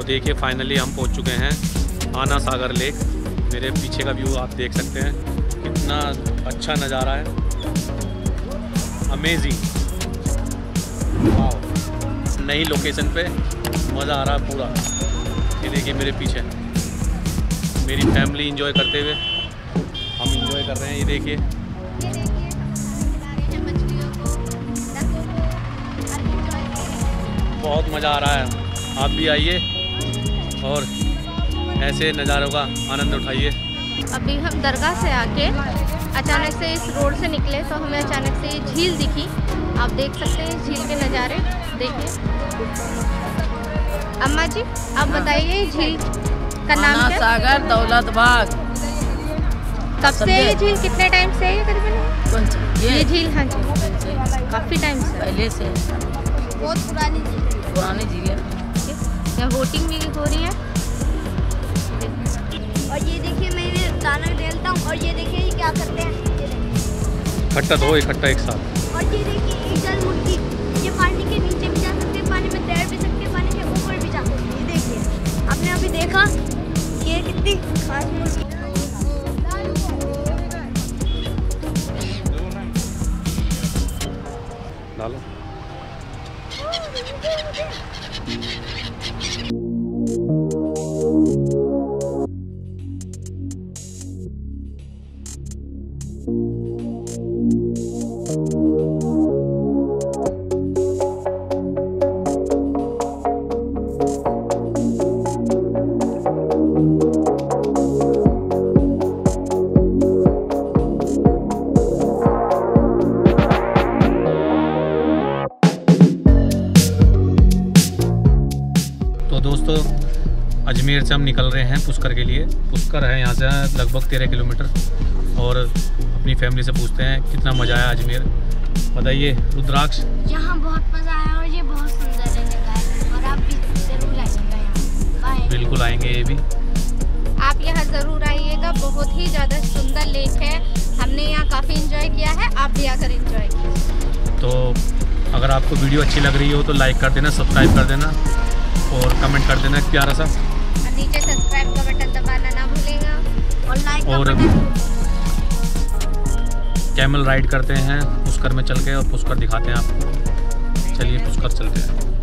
देखिए फाइनली हम पहुंच चुके हैं आना सागर लेक। मेरे पीछे का व्यू आप देख सकते हैं, कितना अच्छा नज़ारा है, अमेजिंग, वाह। नई लोकेशन पे मज़ा आ रहा है पूरा। ये देखिए मेरे पीछे मेरी फैमिली एंजॉय करते हुए हम एंजॉय कर रहे हैं। ये देखिए बहुत मज़ा आ रहा है। आप भी आइए और ऐसे नज़ारों का आनंद उठाइए। अभी हम दरगाह से आके अचानक से इस रोड से निकले तो हमें अचानक से ये झील दिखी। आप देख सकते हैं झील के नज़ारे, देखिए। अम्मा जी आप बताइए झील का नाम क्या? सागर दौलत बाग। कब से ये झील, कितने टाइम से है करीबन? कौन सी ये झील? हाँ जी, काफ़ी टाइम से, पहले से बहुत पुरानी झील है। यहाँ बोटिंग भी हो रही है। और ये देखिए मैं दाना डालता हूँ और ये देखिए ये क्या करते हैं, इकट्ठा दो इकट्ठा एक साथ। और ये देखिए एक जल मुर्गी, ये पानी के नीचे भी जा सकते हैं, पानी में तैर भी सकते हैं, पानी के ऊपर भी जा सकते हैं। ये देखिए आपने अभी देखा ये कितनी खास मुर्गी। डालो। तो दोस्तों अजमेर से हम निकल रहे हैं पुष्कर के लिए। पुष्कर है यहाँ से लगभग 13 किलोमीटर। और अपनी फैमिली से पूछते हैं कितना मज़ा आया अजमेर। बताइए रुद्राक्ष। यहाँ बहुत मज़ा आया और ये बहुत सुंदर जगह है और आप भी जरूर आइएगा यहाँ। बाय। बिल्कुल आएंगे, ये भी आप यहाँ ज़रूर आइएगा, बहुत ही ज़्यादा सुंदर लेक है। हमने यहाँ काफ़ी इंजॉय किया है, आप भी आकर इंजॉय कीजिए। तो अगर आपको वीडियो अच्छी लग रही हो तो लाइक कर देना, सब्सक्राइब कर देना और कमेंट कर देना एक प्यारा सा। और नीचे सब्सक्राइब का बटन दबाना ना भूलेगा और लाइक का और बटन। कैमल राइड करते हैं पुष्कर में चल के और पुष्कर दिखाते हैं आपको। चलिए पुष्कर चलते हैं।